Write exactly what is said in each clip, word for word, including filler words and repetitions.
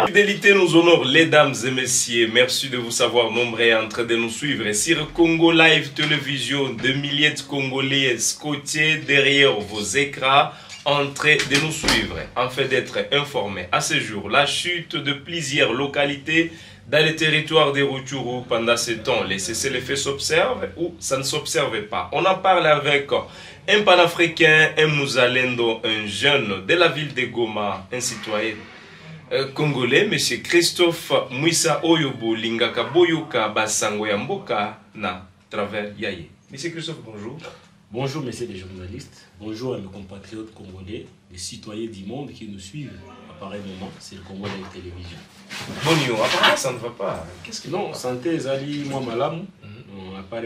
Fidélité nous honore, les dames et messieurs. Merci de vous savoir nombreux en train de nous suivre sur Congo Live Télévision. Des milliers de Congolais scotchés derrière vos écrans en train de nous suivre, en fait d'être informés à ce jour. La chute de plusieurs localités dans les territoires de Rutshuru pendant ce temps. Les cessez-le-feu s'observent ou ça ne s'observe pas. On en parle avec un panafricain, un Mouzalendo, un jeune de la ville de Goma, un citoyen euh, congolais, M. Christophe Mwissa Oyobo Lingaka Boyoka Basango Yamboka na travers Yaye. M. Christophe, bonjour. Bonjour, messieurs les journalistes. Bonjour à mes compatriotes congolais, les citoyens du monde qui nous suivent à pareil moment. C'est le Congo Live Télévision. Bon, apparemment ça ne va pas. Qu'est-ce que non, santé Zali, moi malam. À part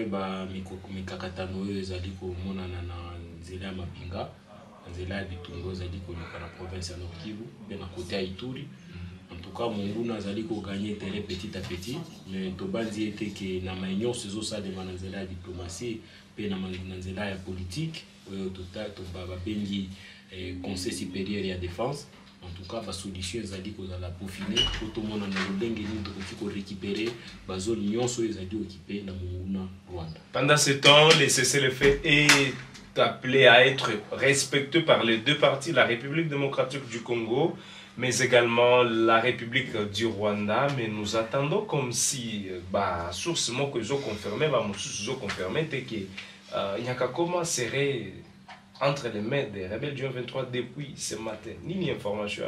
mes kakatano, Zali, Mona Nana, Zela Mapinga, Zela Bitungo, Zali, dans la province de Nord Kivu, bien à côté à Ituri. En tout cas, mon goût n'a Zali qu'on gagne petit à petit. Mais Tobanzi était que na maignon ces os ça de manazela diplomatie, puis na manazela politique, total to baba bengi conseil supérieur et à défense. En tout cas, la solution est qu'on a peaufiner, tout le monde a récupérer la zone nyonso est occupée dans le Rwanda. Pendant ce temps, le cessez-le-feu est appelé à être respecté par les deux parties, la République démocratique du Congo, mais également la République du Rwanda. Mais nous attendons comme si, bah, source moi que j'ai confirmé, bah, mon source j'ai confirmé, c'est que Nyakakoma serait entre les mains des rebelles du M vingt-trois depuis ce matin. Ni ni information.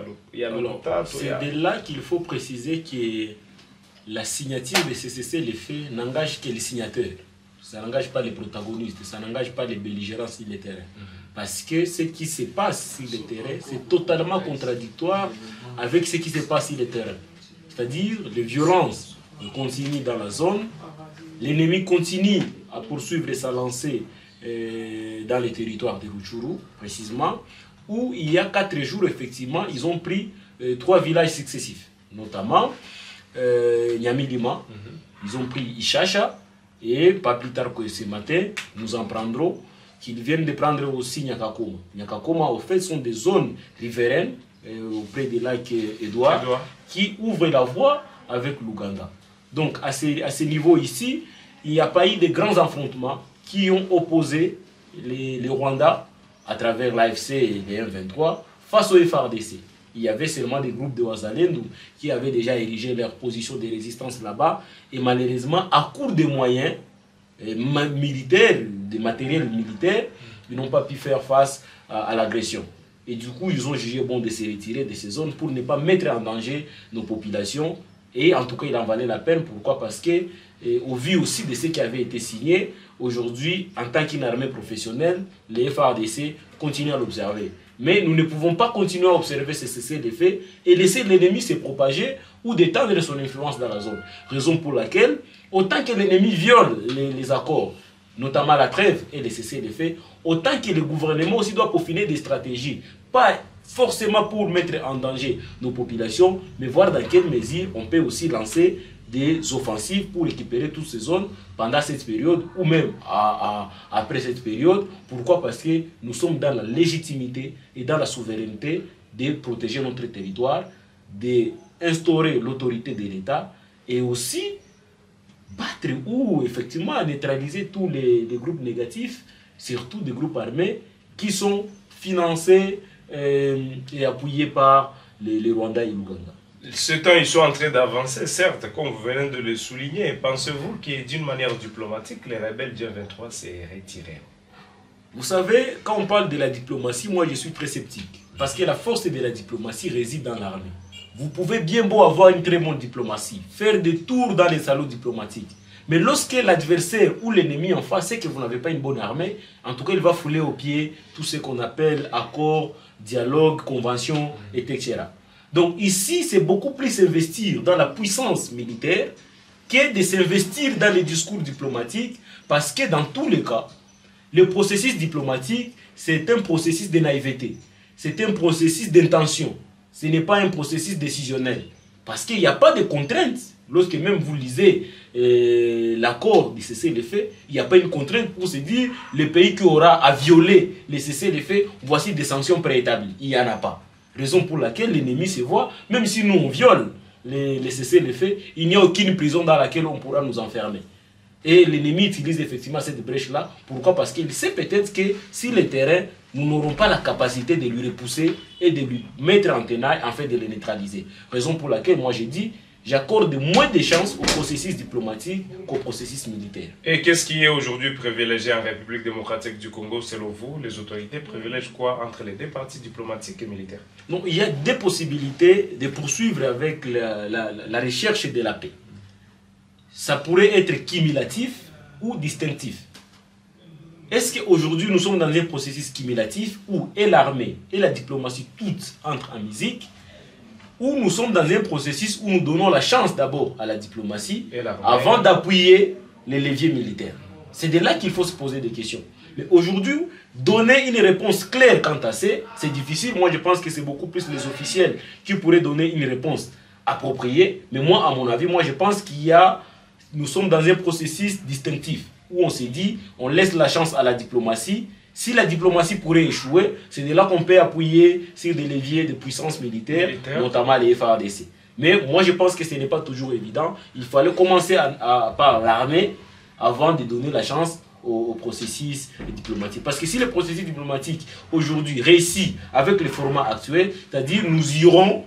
C'est de là qu'il faut préciser que la signature de C C C le fait n'engage que les signataires. Ça n'engage pas les protagonistes, ça n'engage pas les belligérants sur le terrain. Parce que ce qui se passe sur le terrain, c'est totalement contradictoire avec ce qui se passe sur le terrain. C'est-à-dire, les violences continuent dans la zone, l'ennemi continue à poursuivre sa lancée dans les territoires de Rutshuru, précisément, où il y a quatre jours, effectivement, ils ont pris euh, trois villages successifs, notamment euh, Nyamilima, mm-hmm. Ils ont pris Ishasha, et pas plus tard que ce matin, nous en prendrons qu'ils viennent de prendre aussi Nyakakoma. Nyakakoma, au fait, sont des zones riveraines euh, auprès des lacs Edouard, Edouard, qui ouvrent la voie avec l'Ouganda. Donc, à ce, à ce niveau ici, il n'y a pas eu de grands affrontements qui ont opposé les, les Rwandais à travers l'A F C et les M vingt-trois face au F R D C. Il y avait seulement des groupes de Wazalendo qui avaient déjà érigé leur position de résistance là-bas et malheureusement, à court de moyens eh, militaires, de matériel militaire, ils n'ont pas pu faire face à, à l'agression. Et du coup, ils ont jugé bon de se retirer de ces zones pour ne pas mettre en danger nos populations. Et en tout cas, il en valait la peine. Pourquoi? Parce que, et, au vu aussi de ce qui avait été signé, aujourd'hui, en tant qu'une armée professionnelle, les F R D C continuent à l'observer. Mais nous ne pouvons pas continuer à observer ces cessez-le-feu et laisser l'ennemi se propager ou d'étendre son influence dans la zone. Raison pour laquelle, autant que l'ennemi viole les, les accords, notamment la trêve et les cessez-le-feu, autant que le gouvernement aussi doit peaufiner des stratégies, pas forcément pour mettre en danger nos populations, mais voir dans quelle mesure on peut aussi lancer des offensives pour récupérer toutes ces zones pendant cette période ou même à, à, après cette période. Pourquoi? Parce que nous sommes dans la légitimité et dans la souveraineté de protéger notre territoire, d'instaurer l'autorité de l'État et aussi battre ou effectivement neutraliser tous les, les groupes négatifs, surtout des groupes armés qui sont financés euh, et appuyés par les, les Rwandais et l'Ouganda. Ce temps, ils sont en train d'avancer, certes, comme vous venez de le souligner. Pensez-vous que d'une manière diplomatique, les rebelles du M vingt-trois s'est retirés? Vous savez, quand on parle de la diplomatie, moi je suis très sceptique. Parce que la force de la diplomatie réside dans l'armée. Vous pouvez bien beau avoir une très bonne diplomatie, faire des tours dans les salons diplomatiques. Mais lorsque l'adversaire ou l'ennemi en face sait que vous n'avez pas une bonne armée, en tout cas il va fouler aux pieds tout ce qu'on appelle accords, dialogue, convention, et cetera. Donc ici, c'est beaucoup plus investir dans la puissance militaire que de s'investir dans les discours diplomatiques, parce que dans tous les cas, le processus diplomatique, c'est un processus de naïveté, c'est un processus d'intention, ce n'est pas un processus décisionnel, parce qu'il n'y a pas de contraintes. Lorsque même vous lisez euh, l'accord du cessez-le-feu, il n'y a pas une contrainte pour se dire le pays qui aura à violer le cessez-le-feu, voici des sanctions préétablies. Il n'y en a pas. Raison pour laquelle l'ennemi se voit, même si nous on viole les, les cessez-le-feu, il n'y a aucune prison dans laquelle on pourra nous enfermer. Et l'ennemi utilise effectivement cette brèche-là. Pourquoi? Parce qu'il sait peut-être que si le terrain, nous n'aurons pas la capacité de lui repousser et de lui mettre en tenaille afin de le neutraliser. Raison pour laquelle moi j'ai dit, j'accorde moins de chances au processus diplomatique qu'au processus militaire. Et qu'est-ce qui est aujourd'hui privilégié en République démocratique du Congo selon vous? Les autorités privilègent quoi entre les deux parties diplomatiques et militaires? Donc il y a des possibilités de poursuivre avec la, la, la recherche de la paix. Ça pourrait être cumulatif ou distinctif. Est-ce qu'aujourd'hui nous sommes dans un processus cumulatif où et l'armée et la diplomatie toutes entrent en musique, ou nous sommes dans un processus où nous donnons la chance d'abord à la diplomatie avant d'appuyer les leviers militaires? C'est de là qu'il faut se poser des questions. Mais aujourd'hui, donner une réponse claire quant à ça, c'est difficile. Moi je pense que c'est beaucoup plus les officiels qui pourraient donner une réponse appropriée. Mais moi, à mon avis, moi je pense qu'il y a... Nous sommes dans un processus distinctif où on s'est dit, on laisse la chance à la diplomatie. Si la diplomatie pourrait échouer, c'est de là qu'on peut appuyer sur des leviers de puissance militaire, militaire. notamment les F A R D C. Mais moi je pense que ce n'est pas toujours évident. Il fallait commencer à, à, par l'armée avant de donner la chance au, au processus diplomatique. Parce que si le processus diplomatique aujourd'hui réussit avec le format actuel, c'est-à-dire nous irons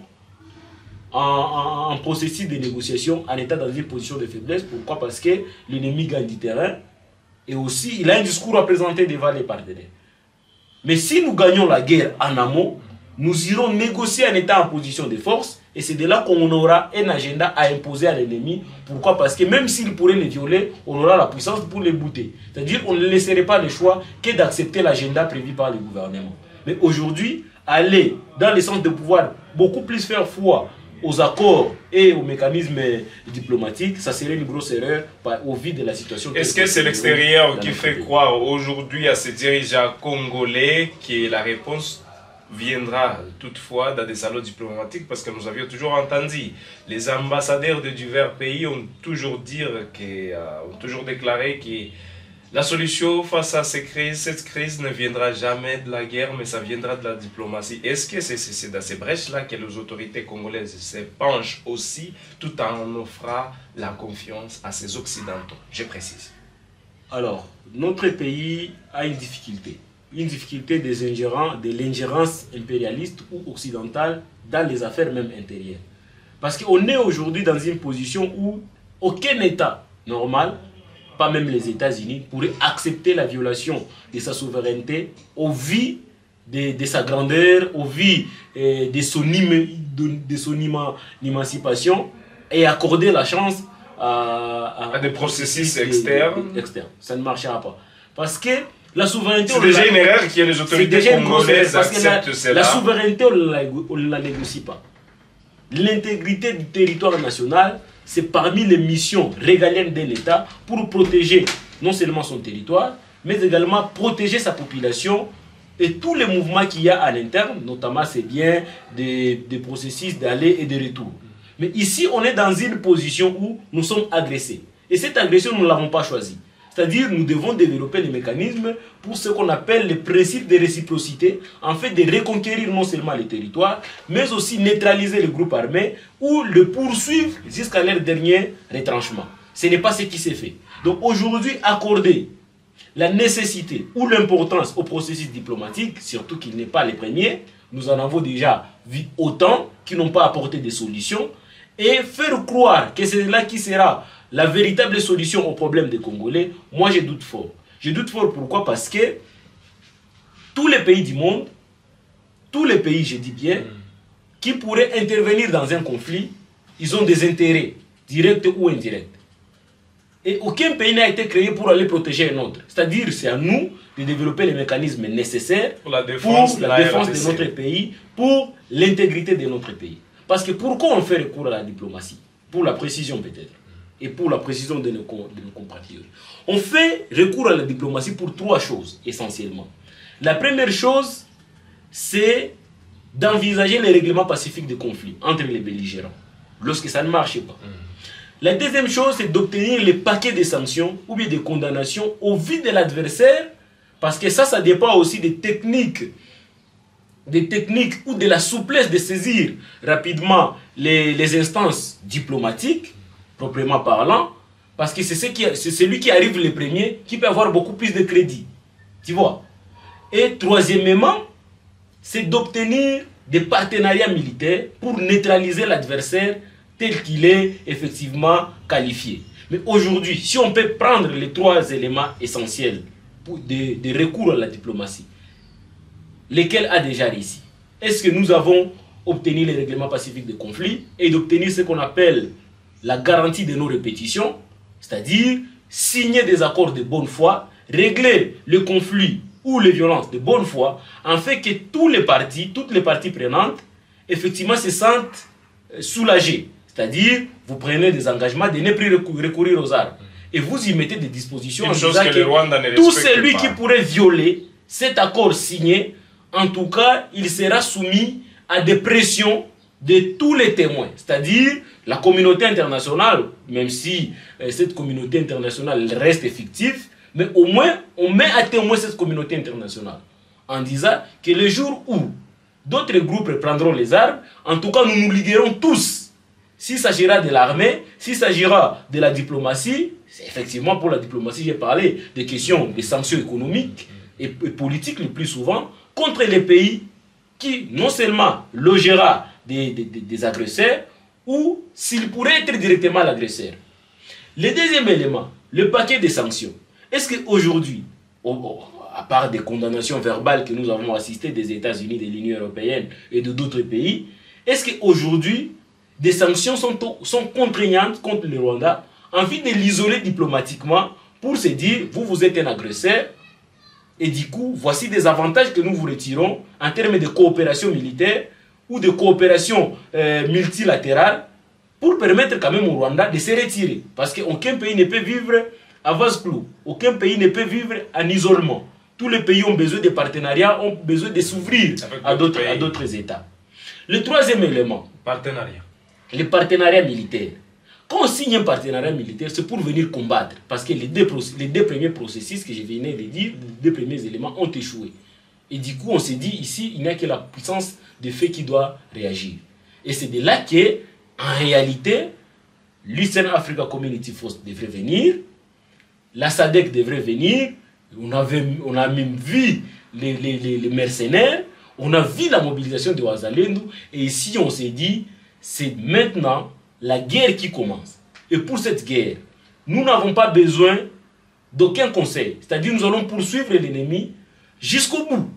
En, en, en processus de négociation en état dans une position de faiblesse. Pourquoi? Parce que l'ennemi gagne du terrain et aussi il a un discours à présenter devant les partenaires. Mais si nous gagnons la guerre en amont, nous irons négocier en état en position de force et c'est de là qu'on aura un agenda à imposer à l'ennemi. Pourquoi? Parce que même s'il pourrait les violer, on aura la puissance pour les bouter. C'est-à-dire qu'on ne laisserait pas le choix que d'accepter l'agenda prévu par le gouvernement. Mais aujourd'hui, aller dans le sens de pouvoir beaucoup plus faire foi aux accords et aux mécanismes diplomatiques, ça serait une grosse erreur au vu de la situation. Est-ce que c'est l'extérieur qui fait croire aujourd'hui à ces dirigeants congolais que la réponse viendra toutefois dans des salons diplomatiques? Parce que nous avions toujours entendu, les ambassadeurs de divers pays ont toujours, dire que, euh, ont toujours déclaré que la solution face à ces crises, cette crise ne viendra jamais de la guerre, mais ça viendra de la diplomatie. Est-ce que c'est dans ces brèches-là que les autorités congolaises se penchent aussi, tout en offrant la confiance à ces Occidentaux? Je précise. Alors, notre pays a une difficulté. Une difficulté des ingérents, de l'ingérence impérialiste ou occidentale dans les affaires même intérieures. Parce qu'on est aujourd'hui dans une position où aucun État normal, pas même les États-Unis, pourraient accepter la violation de sa souveraineté au vu de, de sa grandeur, au vu eh, de son, de, de son émancipation et accorder la chance à, à, à des processus externes. externes. Ça ne marchera pas. Parce que la souveraineté... C'est déjà une erreur qui est les autorités congolaises acceptent cela. La souveraineté, on ne la négocie pas. L'intégrité du territoire national, c'est parmi les missions régaliennes de l'État pour protéger non seulement son territoire, mais également protéger sa population et tous les mouvements qu'il y a à l'interne, notamment c'est bien des, des processus d'aller et de retour. Mais ici, on est dans une position où nous sommes agressés. Et cette agression, nous ne l'avons pas choisie. C'est-à-dire, nous devons développer les mécanismes pour ce qu'on appelle le principe de réciprocité, en fait de reconquérir non seulement les territoires, mais aussi neutraliser les groupes armés ou le poursuivre jusqu'à leur dernier retranchement. Ce n'est pas ce qui s'est fait. Donc aujourd'hui, accorder la nécessité ou l'importance au processus diplomatique, surtout qu'il n'est pas le premier, nous en avons déjà vu autant qui n'ont pas apporté des solutions, et faire croire que c'est là qui sera la véritable solution au problème des Congolais, moi je doute fort. Je doute fort pourquoi? Parce que tous les pays du monde, tous les pays, je dis bien, qui pourraient intervenir dans un conflit, ils ont des intérêts, directs ou indirects. Et aucun pays n'a été créé pour aller protéger un autre. C'est-à-dire, c'est à nous de développer les mécanismes nécessaires pour la défense, pour la défense de notre pays, pour l'intégrité de notre pays. Parce que pourquoi on fait recours à la diplomatie? Pour la précision peut-être. Et pour la précision de nos, de nos compatriotes. On fait recours à la diplomatie pour trois choses, essentiellement. La première chose, c'est d'envisager les règlements pacifiques des conflits entre les belligérants, lorsque ça ne marche pas. Mmh. La deuxième chose, c'est d'obtenir les paquets de sanctions ou bien des condamnations au vu de l'adversaire, parce que ça, ça dépend aussi des techniques des techniques ou de la souplesse de saisir rapidement les, les instances diplomatiques, proprement parlant, parce que c'est celui qui arrive le premier qui peut avoir beaucoup plus de crédit. Tu vois? Et troisièmement, c'est d'obtenir des partenariats militaires pour neutraliser l'adversaire tel qu'il est effectivement qualifié. Mais aujourd'hui, si on peut prendre les trois éléments essentiels pour de, de recours à la diplomatie, lesquels a déjà réussi? Est-ce que nous avons obtenu les règlements pacifiques de conflit et d'obtenir ce qu'on appelle la garantie de non-répétition, c'est-à-dire signer des accords de bonne foi, régler le conflit ou les violences de bonne foi, en fait que tous les partis, toutes les parties prenantes, effectivement se sentent soulagés. C'est-à-dire, vous prenez des engagements de ne plus recourir aux armes. Et vous y mettez des dispositions en disant que, que tout celui pas. qui pourrait violer cet accord signé, en tout cas, il sera soumis à des pressions de tous les témoins. C'est-à-dire, la communauté internationale, même si euh, cette communauté internationale reste fictive, mais au moins, on met à témoin cette communauté internationale en disant que le jour où d'autres groupes prendront les armes, en tout cas, nous nous liguerons tous. S'il s'agira de l'armée, s'il s'agira de la diplomatie, effectivement pour la diplomatie, j'ai parlé des questions des sanctions économiques et, et politiques le plus souvent contre les pays qui non seulement logera des, des, des agresseurs ou s'il pourrait être directement l'agresseur. Le deuxième élément, le paquet des sanctions. Est-ce qu'aujourd'hui, à part des condamnations verbales que nous avons assistées des États-Unis, de l'Union européenne et de d'autres pays, est-ce qu'aujourd'hui, des sanctions sont, sont contraignantes contre le Rwanda en vue de l'isoler diplomatiquement pour se dire, vous, vous êtes un agresseur et du coup, voici des avantages que nous vous retirons en termes de coopération militaire ou de coopération euh, multilatérale pour permettre quand même au Rwanda de se retirer. Parce qu'aucun pays ne peut vivre à vase clos. Aucun pays ne peut vivre en isolement. Tous les pays ont besoin de partenariats, ont besoin de s'ouvrir à d'autres États. Le troisième élément, partenariat. Les partenariats militaires. Quand on signe un partenariat militaire, c'est pour venir combattre. Parce que les deux, les deux premiers processus que je venais de dire, les deux premiers éléments ont échoué. Et du coup, on s'est dit, ici, il n'y a que la puissance de fait qui doit réagir. Et c'est de là que, en réalité, l'Eastern Africa Community Force devrait venir, la S A D C devrait venir, on, avait, on a même vu les, les, les, les mercenaires, on a vu la mobilisation de Wazalendo, et ici, on s'est dit, c'est maintenant la guerre qui commence. Et pour cette guerre, nous n'avons pas besoin d'aucun conseil. C'est-à-dire nous allons poursuivre l'ennemi jusqu'au bout.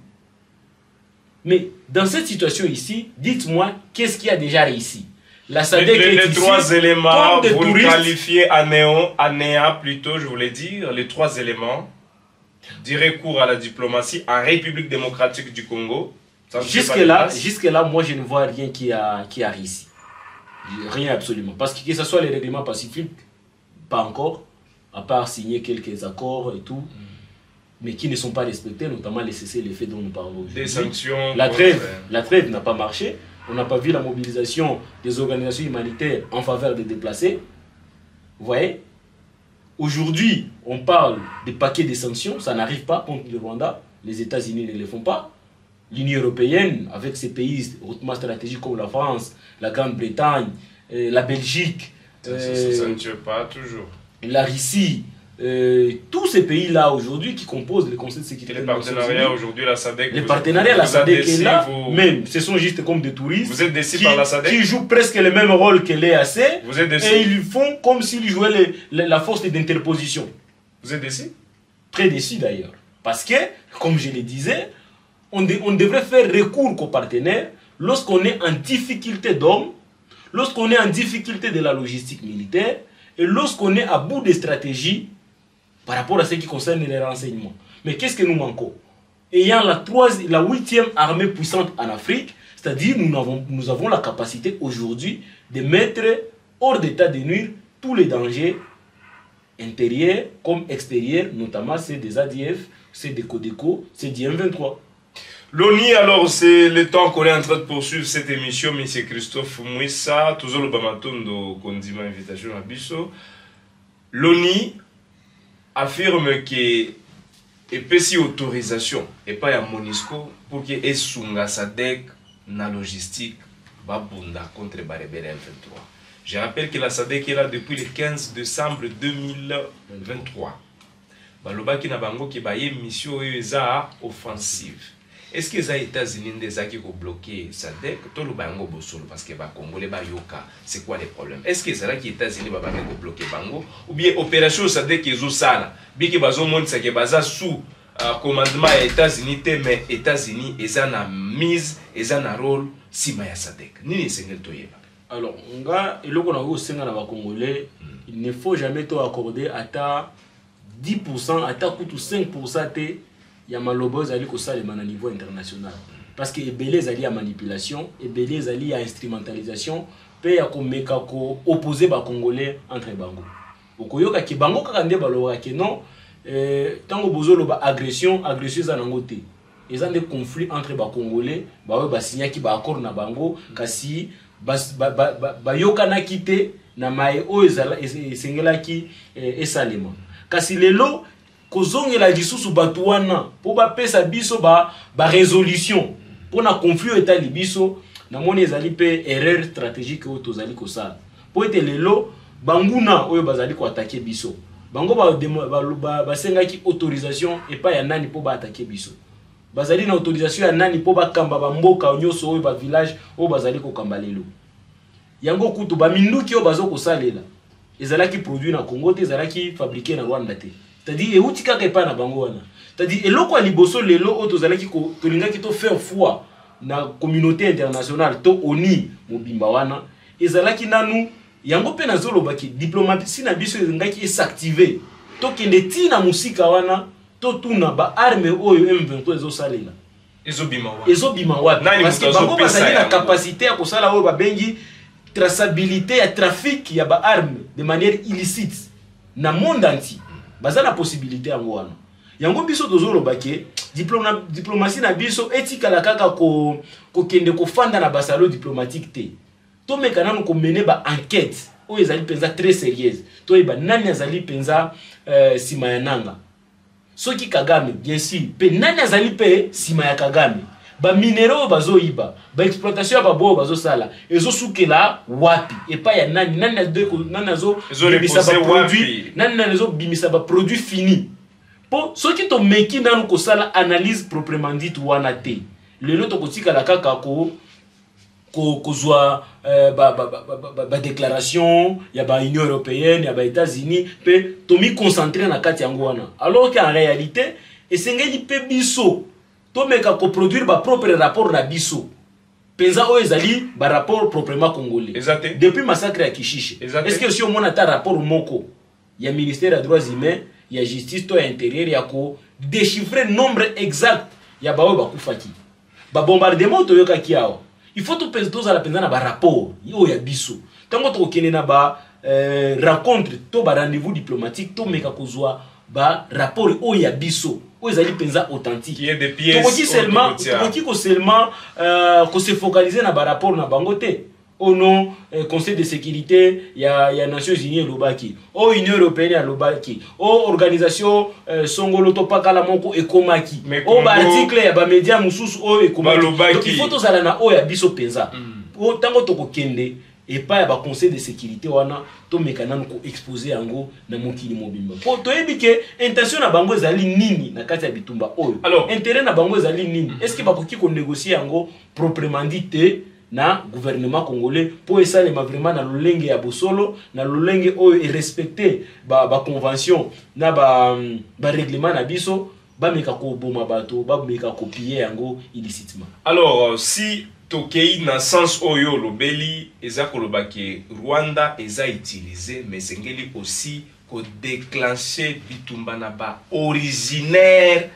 Mais dans cette situation ici, dites-moi, qu'est-ce qui a déjà réussi? La S A D C les, les, est les ici, trois éléments, vous touristes, le qualifiez à néant, à néant plutôt, je voulais dire, les trois éléments du recours à la diplomatie en République démocratique du Congo. Jusque-là, jusque-là, moi je ne vois rien qui a, qui a réussi. Rien absolument. Parce que que ce soit les règlements pacifiques, pas encore, à part signer quelques accords et tout, mm. mais qui ne sont pas respectés, notamment les cessez-le-feu dont nous parlons aujourd'hui. Des sanctions. La trêve, la trêve n'a pas marché. On n'a pas vu la mobilisation des organisations humanitaires en faveur des déplacés. Vous voyez? Aujourd'hui, on parle des paquets de sanctions, ça n'arrive pas contre le Rwanda. Les États-Unis ne le font pas. L'Union européenne, avec ses pays hautement stratégiques comme la France, la Grande-Bretagne, euh, la Belgique, euh, ça, ça ne tue pas toujours. La Russie, euh, tous ces pays-là aujourd'hui qui composent le Conseil de sécurité. Les partenariats aujourd'hui, la S A D C. Les partenariats, la S A D C est là, vous... même, ce sont juste comme des touristes. Vous êtes déçus par la S A D C qui jouent presque le même rôle que l'E A C. Vous êtes déçus. Et ils font comme s'ils jouaient les, les, la force d'interposition. Vous êtes déçus? Très déçus d'ailleurs. Parce que, comme je le disais, on, de, on devrait faire recours aux partenaires lorsqu'on est en difficulté d'hommes, lorsqu'on est en difficulté de la logistique militaire et lorsqu'on est à bout de stratégies par rapport à ce qui concerne les renseignements. Mais qu'est-ce que nous manquons? Ayant la, troisième, la huitième armée puissante en Afrique, c'est-à-dire nous avons, nous avons la capacité aujourd'hui de mettre hors d'état de nuire tous les dangers intérieurs comme extérieurs, notamment ceux des A D F, ceux des Codeco, ceux du M vingt-trois. L'ONI, alors, c'est le temps qu'on est en train de poursuivre cette émission, M. Christophe Mouissa, toujours le Bamatondo, qu'on dit ma invitation à Bisso. L'ONI affirme que et puis si autorisation et pas à Monisco pour que esunga Sadek na logistique babunda contre Barebele M vingt-trois. Je rappelle que la Sadek est là depuis le quinze décembre deux mille vingt-trois. Baloba ki na bango ki ba ye mission eza offensive. Est-ce que les États-Unis ont bloqué Sadek? Tout le bango bosolo parce que les Congolais ba yoka. C'est quoi les problèmes? Est-ce que c'est là que les États-Unis ont bloqué bango ou bien opération Sadek ils ont ça? Bien que bazo monde c'est que baza sous commandement des États-Unis mais les États-Unis ils ont mise, ils ont un rôle si maya Sadek. Nini sengel toyeba. Alors, nga eloko na go senga na ba Congolais, il ne faut jamais to accorder à dix pour cent à cinq pour cent te ya malobo zali ko salema na niveau international parce que ebele zali ya manipulation, ebele zali ya instrumentalisation pe ya ko meka ko opposer ba Congolais entre bango. Okoyoka ki bango kaka nde baloba ke non euh tango bozolo ba agression, agression za nango te. Eza des conflits entre ba Congolais, ba ba signa ki ba accord na bango kasi ba ba ba, ba yoka na kite na mai o ezala esengela ki esalema. Kasi lelo kozongela lisusu batu wana po bapesa biso ba ba résolution pour na conflit etali biso na moni ezali pe erreur stratégique o tozali kosala po ete lelo banguna oyo bazali ko attaquer biso bango ba ba basengaki autorisation et pas ya nani po ba attaquer biso bazali na autorisation ya nani po ba kamba ba mboka nyoso oyo ba village o bazali ko kamba lelo yango kutu ba minduki o bazo kosalela ezalaki produit na Congo te ezalaki fabriqué na Rwanda te. C'est-à-dire euti kaka epa na bango wana. C'est-à-dire eloko ya liboso lelo o tozalaki ko tolingaki to faire foi na communauté internationale to oni mobimba wana ezalaki nanu yango pe na zolobaki diplomatie na biso ezangaki s'activer to kende tina musika wana to tuna ba arme oyo M vingt-trois ezo salela ezo bima wana ezo bima wana parce que bango bazali na capacité ya kosala oyo babengi traçabilité ya trafic ya ba arme de manière illicite na monde entier. Baza na possibilité yango wana. Yango biso tozolo bake diploma diplomatie na biso etika la kaka ko ko kende ko fanda na basalo diplomatique te. To mekana no ko mener ba enquête o ezali penza très sérieuse. To eba nani azali penza euh, sima ya nanga. Soki Kagame bien sûr, pe nani azali pe sima ya Kagame. Ba minéraux bazo iba, ba exploitation ba bo bazo sala. Ezo sukela wapi et pas ya nani nani azo nani azo bimisa ba produit, nani azo bimisa ba produit fini. Po soki to meki nanu ko sala analyse proprement dite wana te. Lelo to kotika la kaka ko ko kozwa euh, ba ba ba ba, ba déclaration ya ba Union européenne ya ba États-Unis pe to mi concentrer na kati yango wana. Alors qu'en réalité esengeli pe biso to meka ko produire ba propre rapport na biso penza o ezali ba rapport proprement congolais. Exactement. Depuis massacre à Kishiche. Est-ce que si on a ta rapport moko ya ministère des droits humains ya justice to intérieur ya ko déchiffrer nombre exact ya ba o ba kufaki ba bombardement to yoka kiao il faut to penza to za penza na ba rapport yo ya biso tango to kene na ba euh, rencontre to ba rendez-vous diplomatique to meka kozwa ba rapport o ya biso o ezali penza authentique qui est des pièces to seulement to ko seulement euh, ko se focaliser na ba rapport na bangote au nom euh, Conseil de sécurité ya ya Nations Unies lobaki o Union européenne ya lobaki o organisation euh, songolo to pakala moko ekomaki o ba article ya ba média mususu o ekomaki donc il faut to zala na o ya biso penza mm. o tango to ko kende et pas ba conseil de sécurité wana to mekana ko exposer yango na mokili mobimba po to ebike intention na bango ezali nini na kati ya bitumba oyo alors intérêt na bango ezali nini est-ce que ba koki ko négocier yango proprement dit na gouvernement congolais pour essayer vraiment na lolenge ya bosolo na lolenge oyo et respecter ba ba convention na ba ba règlement na biso ba meka ko boma bato ba meka ko piller yango illicitement. Alors si tokei na sens oyo lobeli eza kolobaki Rwanda eza utilisé mais sengeli aussi ko déclencher bitumba na ba originaire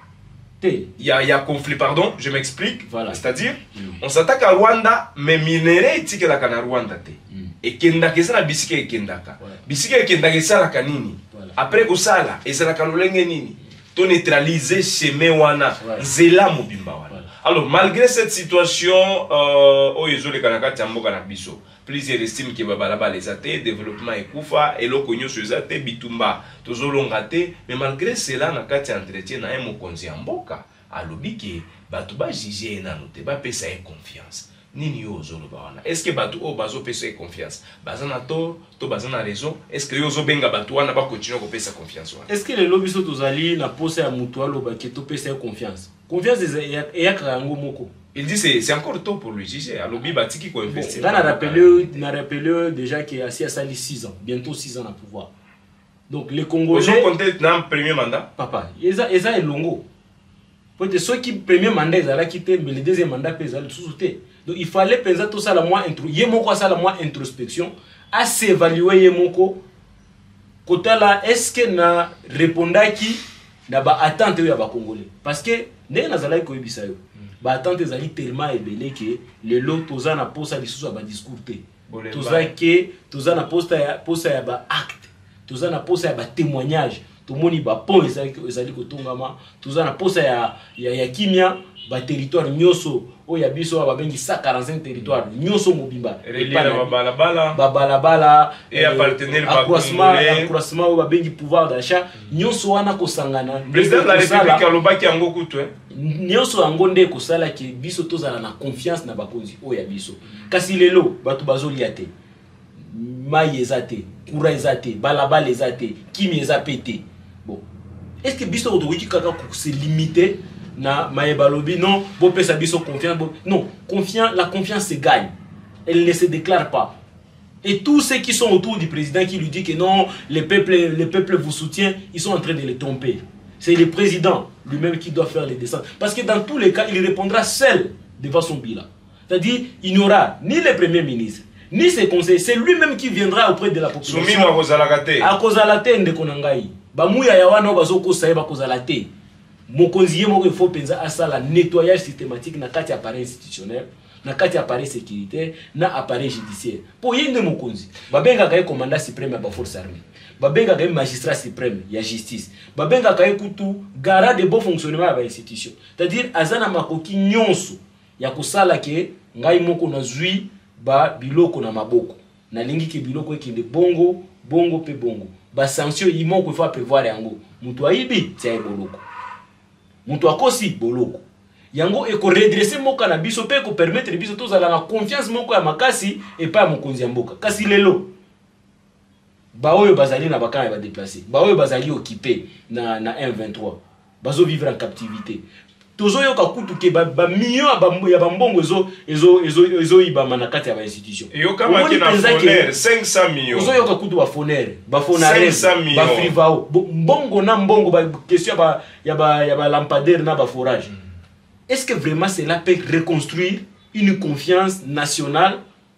il y a, y a conflit, pardon, je m'explique. Voilà. C'est-à-dire, mm. on s'attaque à Rwanda, mais minéraux tike la kana Rwanda te. Mm. Et kendaka ça la bisike et kendaka. Voilà. Bisike et kendaka ça la kanini. Voilà. Après ko sala, et ça la kanolenge nini. To neutraliser chemin wana, zela mobimba wana. Voilà. Alors malgré cette situation, euh, oh yezo le kanaka tiambo kana biso. plusieurs estiment que babalabala eza te développement ekufa eloko nyonso eza te bitumba tozolonga te. Mais malgré cela na kati ya entretien na ye mokonzi ya mboka alobi ke bato bajuge ye nano te bapesa ye confiance. Nini yo ozoloba wana? Est-ce que bato oyo bazopesa ye confiance baza na tort to baza na raison? Est-ce que yo ozobenga bato wana bakontinue kopesa confiance wana? Est-ce que lelo biso tozali na posa ya moto alobaki topesa ye confiance? Confiance eyakaka yango moko. Il dit c'est c'est encore tôt pour lui juger. Alobi batiki ko investir. Bon, on a rappelé na rappelé déjà que Assis a sali six ans, bientôt six ans à pouvoir. Donc les Congolais ils ont compté dans le premier mandat. Papa, eza eza elongo. Peut-être ceux qui premier mandat ils allaient quitter mais le deuxième mandat ils allaient sous-sauter. Donc il fallait penser tout ça la moins intro. Yemoko ça la moins introspection, à s'évaluer yemoko. Côté là, est-ce que na répondaki na ba attente ya ba Congolais? Parce que ndenge nazala ko yebisa yo. Ba attente ezali tellement ebelé que le lot toza na posa lisusu ba discours te. Toza ke toza na posta ya posa ya ba acte. Toza na posa ya ba témoignage. Tomoni ba pont ezali ezali ko tongama. Toza na posa ya ya, ya kimia ba territoire nyoso o ya biso ba bengi cent quarante-cinq territoire nyoso mobimba. Relié na balabala. Ba balabala et appartenir ba Congolais. Accroissement o ba bengi pouvoir d'achat nyoso wana ko sangana. Président de la République alobaki yango kutu eh. Nyoso yango nde ko sala ki biso tozala na confiance na bakonzi o ya biso. Kasi lelo bato bazoli ate. Mai ezate, kura ezate, balabala ezate, kimi ezapete. Bon. Est-ce que biso odoki kaka ko se limiter na maebalobi non, bo pesa biso confiance bo... non, confiance, la confiance se gagne. Elle ne se déclare pas. Et tous ceux qui sont autour du président qui lui dit que non, le peuple, le peuple vous soutient, ils sont en train de le tromper. C'est le président lui-même qui doit faire les descentes. Parce que dans tous les cas, il répondra seul devant son bilan. C'est-à-dire, il n'y aura ni le premier ministre, ni ses conseillers. C'est lui-même qui viendra auprès de la population. Soumi à Kozalagate. À Kozalate Ndekonangai. Bamouya Yawana Bazoko Saeba Kozalate. Mokonziye moko il faut penser à ça, la nettoyage systématique na kati appareil institutionnel, na kati appareil sécuritaire, na appareil judiciaire. Pour yende mokonzi, babenga kaye commandant suprême ya ba force armée. Babenga kaye magistrat suprême ya justice. Babenga kaye kutu garant de bon fonctionnement ya ba institution. C'est-à-dire azana makoki nyonso ya kosala ke ngai moko na zui ba biloko na maboko. Na lingi ke biloko ekende bongo, bongo pe bongo. Ba sanction imoko il faut prévoir yango. Mutu aibi tia boloko. Mutu akosi boloko. Yango eko redresser moka na biso pe ko permettre biso tozala na confiance moko ya makasi et pas mokonzi ya mboka. Kasi lelo ba oyo bazali na bakana ba déplacer. Ba oyo bazali occupé na na M vingt-trois. Bazo vivre en captivité. Tozo yoka kutu ke ba, ba million ya ba mbongo ezo ezo ezo ezo ibama na kati ya ba institution. Yoka maki na foner cinq cents millions. Tozo yoka kutu ba foner, ba fonare, ba frivao. Mbongo na mbongo ba question ba ya ba ya ba lampadaire na ba forage. Mm. Est-ce que vraiment cela peut reconstruire une confiance nationale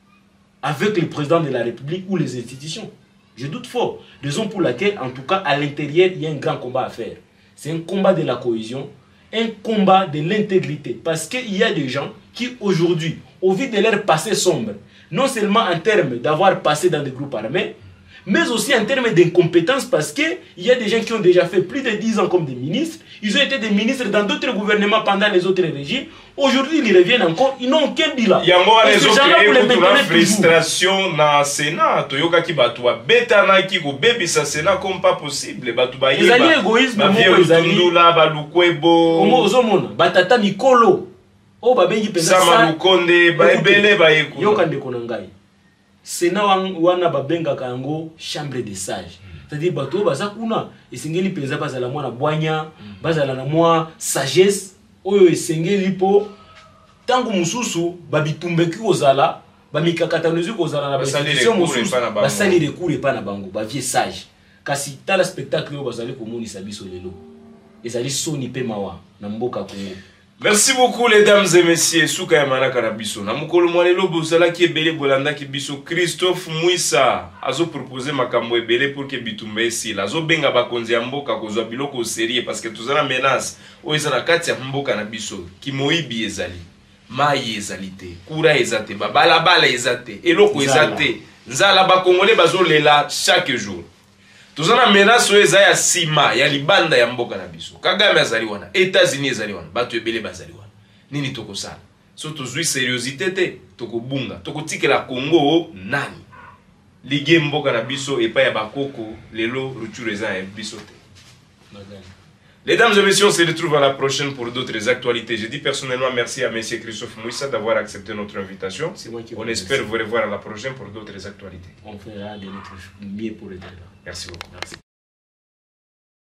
avec le président de la République ou les institutions? Je doute fort. Raison pour laquelle, en tout cas, à l'intérieur, il y a un grand combat à faire. C'est un combat de la cohésion, un combat de l'intégrité. Parce qu'il y a des gens qui, aujourd'hui, au vu de leur passé sombre, non seulement en termes d'avoir passé dans des groupes armés, mais aussi en termes d'incompétence, parce qu'il y a des gens qui ont déjà fait plus de dix ans comme des ministres, ils ont été des ministres dans d'autres gouvernements pendant les autres régimes, aujourd'hui ils reviennent encore, ils n'ont aucun bilan. Il y a encore les autres qui ont frustration dans le Sénat, Toyoka qui battua, Betana qui go baby sa Sénat comme pas possible, Batouba ils allaient égoïsme, ils allaient là, Balukwebo, Omo Ozomona, Batata Mikolo, Oh Babengi Pesa, Samalukonde, Baebele, Baeku, Yokande Konangai. Sénat wana babenga kango chambre des sages. C'est-à-dire bato baza kuna esengeli penza bazala mwana bwanya, bazala na mwa sagesse oyo esengeli po tangu mususu babitumbeki kozala, bamikakatanuzi kozala na institution mususu basali recours pa na bango, ba vie sage. Kasi tala spectacle yo bazali komonisa biso lelo. Ezali soni pe mawa na mboka Kongo. Merci beaucoup les dames et messieurs. Souka Yamana Karabiso. Na mukolo mwalelo bozala ki ebele bolanda ki biso Christophe Mouissa azo proposer makambo ebele pour que bitumba esi. Azo benga bakonzi ya mboka kozwa biloko sérieux parce que tozana menace o ezana kati ya mboka na biso ki moyibi ezali. Mai ezali te, kura ezate, babala bala ezate, eloko ezate. Nzala ba Congolais bazo lela chaque jour. Tuzana menace eza ya sima ya libanda ya mboka na biso. Kagame azali wana, États-Unis azali wana, batu ebele bazali wana. Nini tokosala? surtout jouer sérieuxité te tokobunga tokotikela Congo nani ligue mboka na biso et pas ya bakoko lelo rupture eza ya biso te. Mesdames et messieurs, on se retrouve à la prochaine pour d'autres actualités. Je dis personnellement merci à M. Christophe Mouissa d'avoir accepté notre invitation. On espère vous revoir à la prochaine pour d'autres actualités. On fera de notre mieux pour être là. Merci beaucoup. Merci.